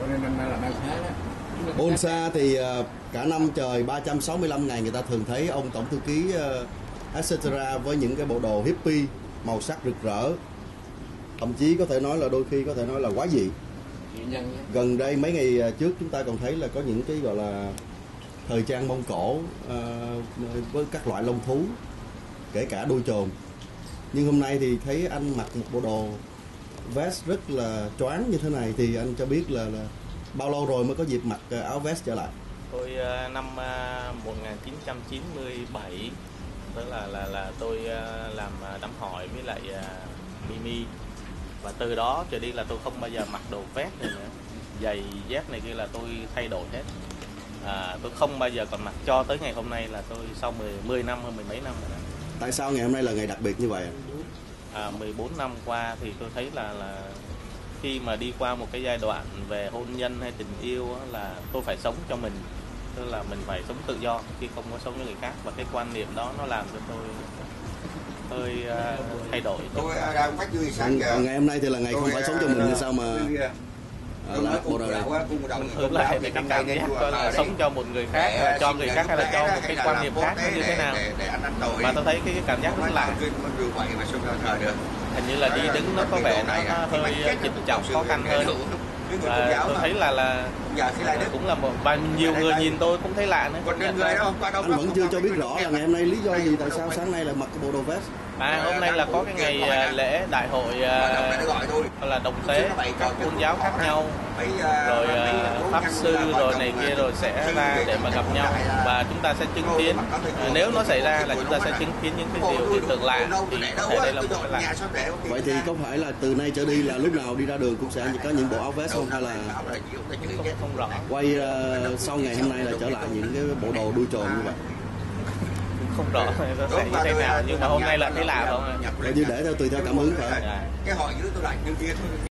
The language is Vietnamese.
Cho nên năm nay là đang khá đó. Bonsa thì cả năm trời 365 ngày người ta thường thấy ông tổng thư ký etc. với những cái bộ đồ hippie màu sắc rực rỡ, thậm chí có thể nói là đôi khi có thể nói là quá dị. Gần đây mấy ngày trước chúng ta còn thấy là có những cái gọi là thời trang Mông Cổ với các loại lông thú, kể cả đuôi chồn. Nhưng hôm nay thì thấy anh mặc một bộ đồ vest rất là choáng như thế này, thì anh cho biết là bao lâu rồi mới có dịp mặc áo vest trở lại? Tôi năm 1997, tức là tôi làm đám hỏi với lại Mimi, và từ đó trở đi là tôi không bao giờ mặc đồ vest này nữa, giày dép này kia là tôi thay đổi hết. Tôi không bao giờ còn mặc cho tới ngày hôm nay, là tôi sau 10 năm hay mười mấy năm rồi đó. Tại sao ngày hôm nay là ngày đặc biệt như vậy? 14 năm qua thì tôi thấy là khi mà đi qua một cái giai đoạn về hôn nhân hay tình yêu là tôi phải sống cho mình, tức là mình phải sống tự do khi không có sống với người khác, và cái quan niệm đó nó làm cho tôi hơi thay đổi. Tôi đang phát duy sáng giờ. Ngày hôm nay thì là ngày không phải sống cho mình thì sao mà là bộ đồ này? Hướng lại về cái cảm giác coi là sống cho một người khác, là cho người khác hay là cho một cái quan niệm khác như thế nào. Và tôi thấy cái cảm giác rất lạ. Hình như là đi đứng nó có vẻ nó hơi chỉnh trọng, khó khăn hơn. Và tôi thấy là cũng là và nhiều người nhìn tôi cũng thấy lạ nữa. Anh vẫn chưa cho biết rõ là ngày hôm nay lý do gì, tại sao sáng nay lại mặc cái bộ đồ vest? Hôm nay là có cái ngày lễ đại hội là đồng tế các tôn giáo khác nhau, rồi pháp sư rồi này kia rồi sẽ ra để mà gặp nhau, và chúng ta sẽ chứng kiến, nếu nó xảy ra là chúng ta sẽ chứng kiến những cái điều hiện tượng lạ, thì có thể đây là một cái lạ. Vậy thì có phải là từ nay trở đi là lúc nào đi ra đường cũng sẽ có những bộ áo vest không, hay là không rõ. quay sau ngày hôm nay là trở lại những cái bộ đồ đuôi chồn như vậy? Không rõ nó sẽ như thế nào, nhưng mà hôm nay là thấy lạ không? Vậy chứ để theo tùy theo cảm hứng phải không? Cái họ dưới tôi lại như kia thôi.